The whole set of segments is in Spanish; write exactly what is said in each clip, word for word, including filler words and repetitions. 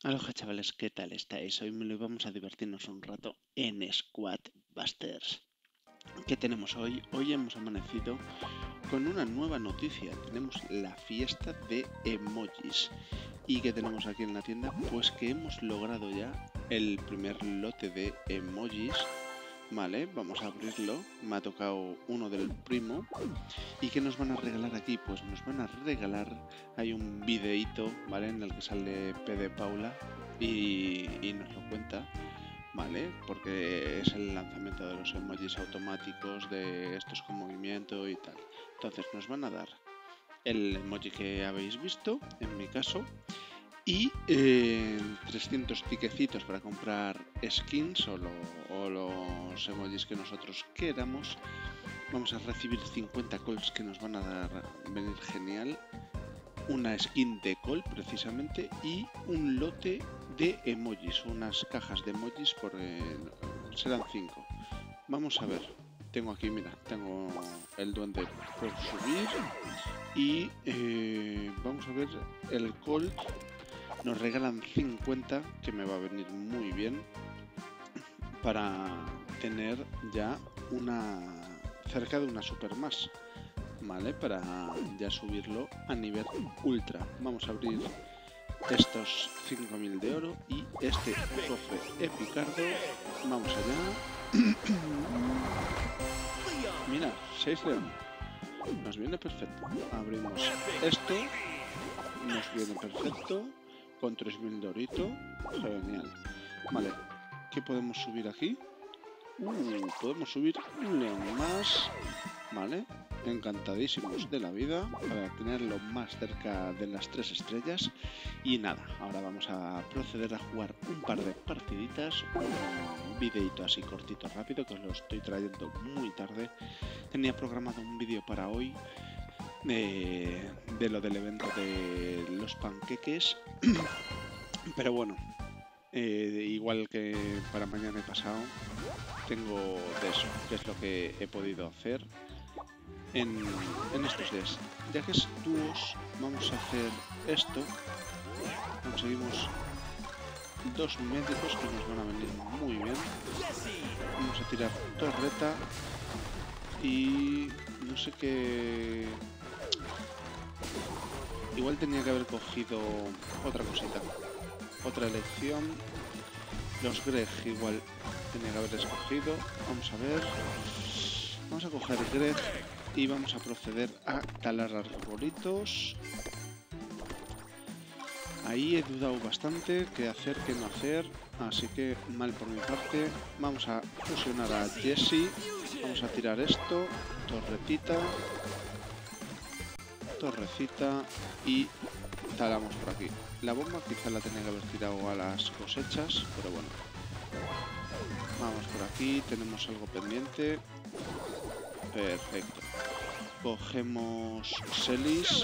Aloha chavales, ¿qué tal estáis? Hoy me lo vamos a divertirnos un rato en Squad Busters. ¿Qué tenemos hoy? Hoy hemos amanecido con una nueva noticia. Tenemos la fiesta de emojis. ¿Y qué tenemos aquí en la tienda? Pues que hemos logrado ya el primer lote de emojis. Vale, vamos a abrirlo. Me ha tocado uno del primo. ¿Y qué nos van a regalar aquí? Pues nos van a regalar, hay un videíto, ¿vale? En el que sale P de Paula y, y nos lo cuenta, ¿vale? Porque es el lanzamiento de los emojis automáticos, de estos con movimiento y tal. Entonces nos van a dar el emoji que habéis visto, en mi caso, y eh, trescientos tiquecitos para comprar skins o, lo, o los emojis que nosotros queramos. Vamos a recibir cincuenta calls que nos van a dar, venir genial. Una skin de call precisamente y un lote de emojis, unas cajas de emojis por eh, serán cinco. Vamos a ver. Tengo aquí, mira, tengo el duende por subir y eh, vamos a ver el call. Nos regalan cincuenta, que me va a venir muy bien para tener ya una cerca de una super más, ¿vale? Para ya subirlo a nivel ultra. Vamos a abrir estos cinco mil de oro y este cofre epicardo. Vamos allá. Mira, seis león. Nos viene perfecto. Abrimos esto. Nos viene perfecto. Con tres mil de orito. Genial. Vale. ¿Qué podemos subir aquí? Uh, podemos subir un león más. Vale. Encantadísimos de la vida para tenerlo más cerca de las tres estrellas. Y nada, ahora vamos a proceder a jugar un par de partiditas, un videito así cortito rápido que os lo estoy trayendo muy tarde. Tenía programado un vídeo para hoy de, de lo del evento de los panqueques, pero bueno, eh, igual que para mañana y pasado tengo de eso, que es lo que he podido hacer En, en estos días. Ya que es dúos, vamos a hacer esto. Conseguimos dos médicos que nos van a venir muy bien. Vamos a tirar torreta y no sé qué. Igual tenía que haber cogido otra cosita, otra elección. Los Greg igual tenía que haber escogido. Vamos a ver. Vamos a coger Greg y vamos a proceder a talar arbolitos. Ahí he dudado bastante qué hacer, qué no hacer, así que mal por mi parte. Vamos a fusionar a Jesse, vamos a tirar esto, torretita, torrecita y talamos por aquí. La bomba quizá la tenía que haber tirado a las cosechas, pero bueno. Vamos por aquí, tenemos algo pendiente. Perfecto. Cogemos Celis.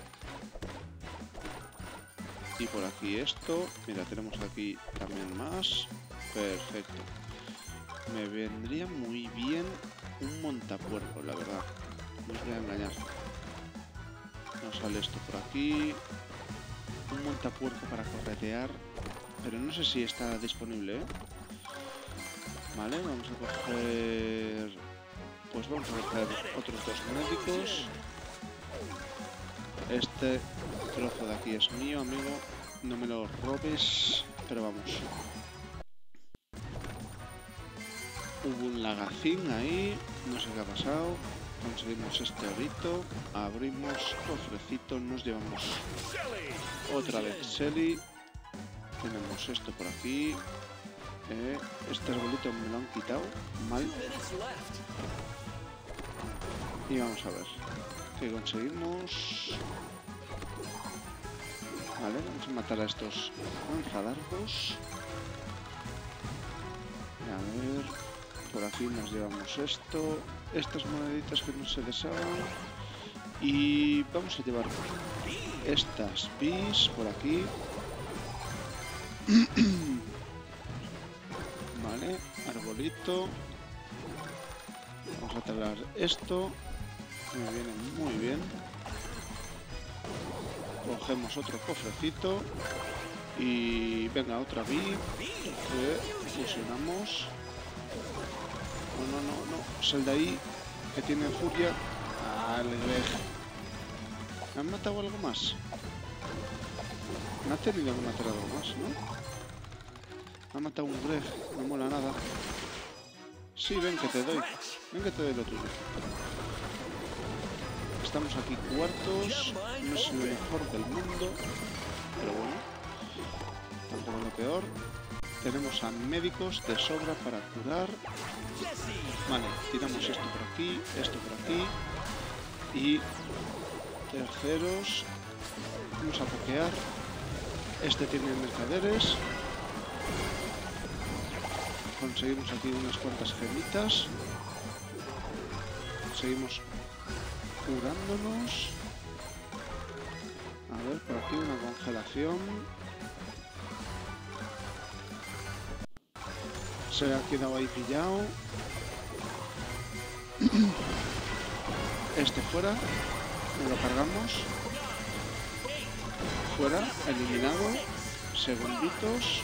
Y por aquí esto. Mira, tenemos aquí también más. Perfecto. Me vendría muy bien un montapuerco, la verdad. No os voy a engañar. Nos sale esto por aquí. Un montapuerco para corretear. Pero no sé si está disponible, ¿eh? Vale, vamos a coger... Pues vamos a coger otros dos médicos. Este trozo de aquí es mío, amigo. No me lo robes. Pero vamos. Hubo un lagacín ahí. No sé qué ha pasado. Conseguimos este orito. Abrimos cofrecito. Nos llevamos otra vez Shelly. Tenemos esto por aquí. Eh, este arbolito me lo han quitado. Mal. Y vamos a ver qué conseguimos. Vale, vamos a matar a estos lanzadardos. A ver, por aquí nos llevamos esto. Estas moneditas que no se deshagan. Y vamos a llevar estas bis por aquí. Vale, arbolito. Vamos a talar esto. Me viene muy bien. Cogemos otro cofrecito y venga, otra B. Eh, fusionamos. No, no, no, no. Sal de ahí, que tiene furia. Al Greg. ¿Me han matado algo más? Me ha tenido que matar algo más, ¿no? Me ha matado un Greg. No mola nada. Sí, ven que te doy. Ven que te doy lo tuyo. Estamos aquí cuartos. No es lo mejor del mundo. Pero bueno. Tampoco lo peor. Tenemos a médicos de sobra para curar. Vale, tiramos esto por aquí, esto por aquí. Y terceros. Vamos a pokear. Este tiene mercaderes. Conseguimos aquí unas cuantas gemitas. Seguimos curándonos. A ver, por aquí una congelación. Se ha quedado ahí pillado. Este fuera. Lo cargamos. Fuera, eliminado. Segunditos.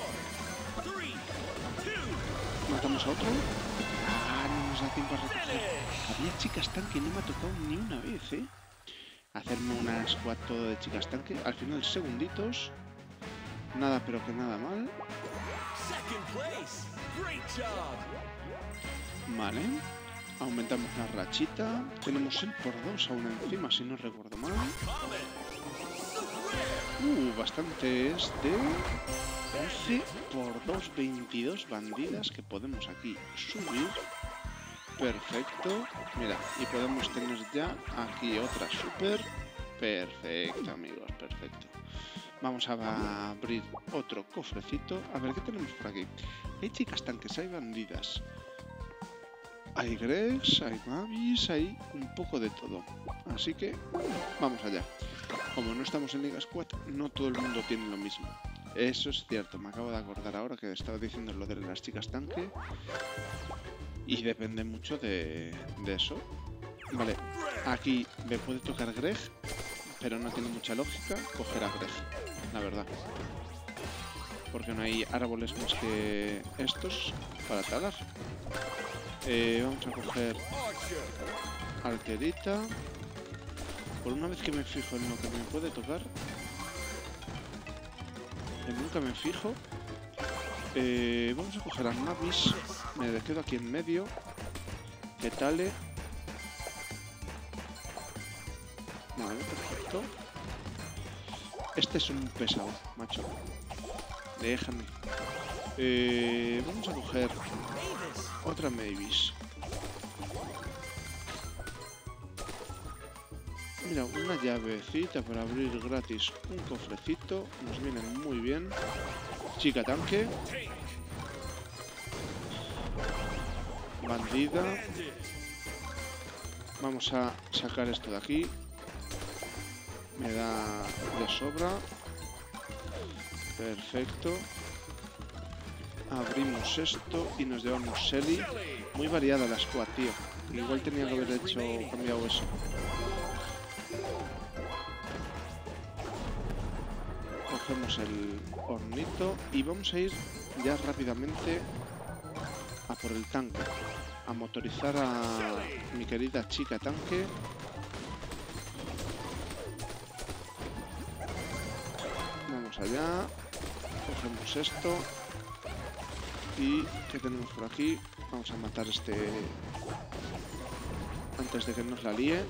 Matamos a otro. Ah, no nos da tiempo a recoger. Había chicas tanque, no me ha tocado ni una vez, ¿eh? Hacerme una squad todo de chicas tanque. Al final, segunditos. Nada, pero que nada mal. Vale. Aumentamos la rachita. Tenemos el por dos aún encima, si no recuerdo mal. Uh, bastantes de once por dos, veintidós bandidas que podemos aquí subir. Perfecto. Mira, y podemos tener ya aquí otra super. Perfecto, amigos, perfecto. Vamos a abrir otro cofrecito. A ver, ¿qué tenemos por aquí? Hay chicas tanques, hay bandidas. Hay Gregs, hay Mavis, hay un poco de todo. Así que vamos allá. Como no estamos en Liga Squad, no todo el mundo tiene lo mismo. Eso es cierto, me acabo de acordar ahora que estaba diciendo lo de las chicas tanque. Y depende mucho de, de eso. Vale, aquí me puede tocar Greg, pero no tiene mucha lógica coger a Greg, la verdad. Porque no hay árboles más que estos para talar. Eh, vamos a coger arquerita. Por una vez que me fijo en lo que me puede tocar, que nunca me fijo. Eh, vamos a coger a Mavis. Me quedo aquí en medio. ¿Qué tal? Vale, perfecto. Este es un pesado, macho. Déjame. Eh, vamos a coger otra Mavis. Mira, una llavecita para abrir gratis un cofrecito. Nos viene muy bien. Chica tanque. Bandida. Vamos a sacar esto de aquí. Me da de sobra. Perfecto. Abrimos esto y nos llevamos Shelly. Muy variada la squad, tío. Igual tenía que haber hecho cambiado eso. Cogemos el hornito y vamos a ir ya rápidamente a por el tanque. A motorizar a mi querida chica tanque. Vamos allá. Cogemos esto. Y ¿qué tenemos por aquí? Vamos a matar este antes de que nos la líe.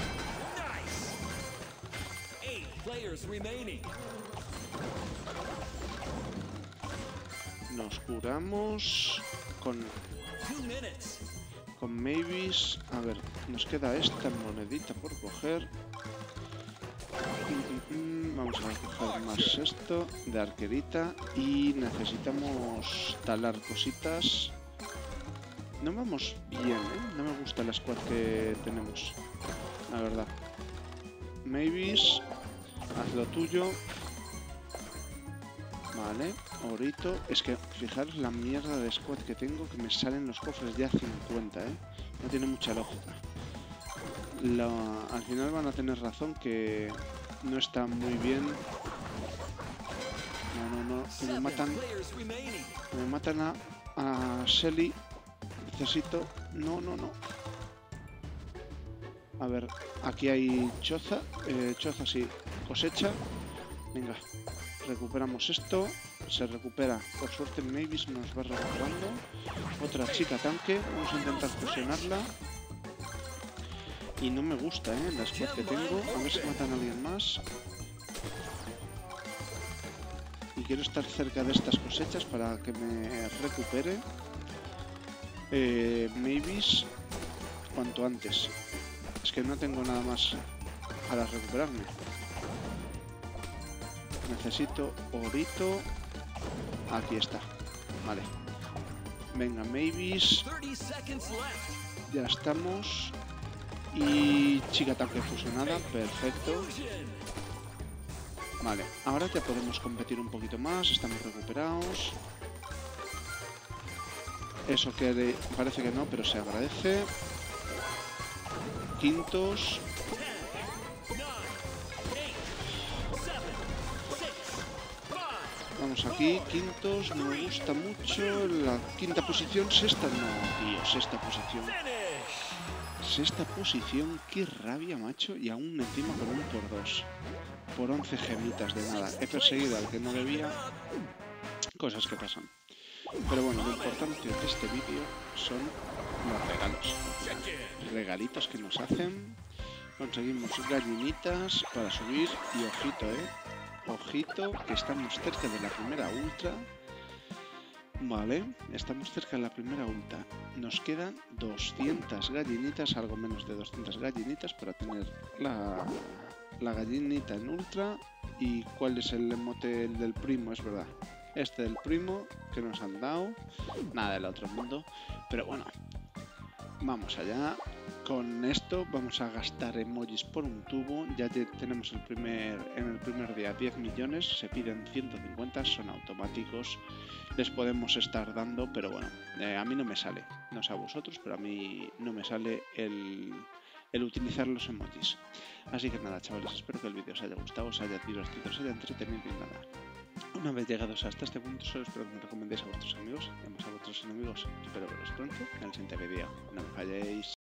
Nos curamos con con Mavis. A ver, nos queda esta monedita por coger. Vamos a coger más esto de arquerita y necesitamos talar cositas. No vamos bien, ¿eh? No me gusta la squad que tenemos, la verdad. Mavis, haz lo tuyo. Vale, orito. Es que fijaros la mierda de squad que tengo, que me salen los cofres ya cincuenta, ¿eh? No tiene mucha lógica. La... Al final van a tener razón que no está muy bien. No, no, no. Que me matan. Me matan a, a Shelly. Necesito... No, no, no. A ver, aquí hay choza. Eh, choza, sí. Cosecha. Venga. Recuperamos esto. Se recupera. Por suerte Mavis nos va recuperando. Otra chica tanque. Vamos a intentar fusionarla. Y no me gusta, ¿eh? La squad que tengo. A ver si matan a alguien más. Y quiero estar cerca de estas cosechas para que me recupere. Eh, Mavis cuanto antes. Es que no tengo nada más para recuperarme. Necesito orito. Aquí está. Vale. Venga, Mavis. Ya estamos. Y chica tanque fusionada. Perfecto. Vale. Ahora ya podemos competir un poquito más. Estamos recuperados. Eso que parece que no, pero se agradece. Quintos. Vamos aquí, quintos, me gusta mucho. La quinta posición, sexta, no, tío, sexta posición. Sexta posición, qué rabia, macho. Y aún encima con un por dos. Por once gemitas de nada. He perseguido al que no debía. Cosas que pasan. Pero bueno, lo importante de este vídeo son los regalos. Regalitos que nos hacen. Conseguimos gallinitas para subir. Y ojito, eh. Ojito, que estamos cerca de la primera ultra. Vale, estamos cerca de la primera ultra. Nos quedan doscientas gallinitas, algo menos de doscientas gallinitas para tener la, la gallinita en ultra. ¿Y cuál es el emote el del primo? Es verdad. Este del primo que nos han dado. Nada del otro mundo. Pero bueno, vamos allá. Con esto vamos a gastar emojis por un tubo. Ya tenemos el primer, en el primer día diez millones. Se piden ciento cincuenta, son automáticos. Les podemos estar dando, pero bueno, eh, a mí no me sale. No sé a vosotros, pero a mí no me sale el, el utilizar los emojis. Así que nada, chavales, espero que el vídeo os haya gustado, os haya divertido, os haya entretenido y nada. Una vez llegados hasta este punto, solo espero que me recomendéis a vuestros amigos y a vuestros enemigos. Espero veros pronto en el siguiente vídeo. No me falléis.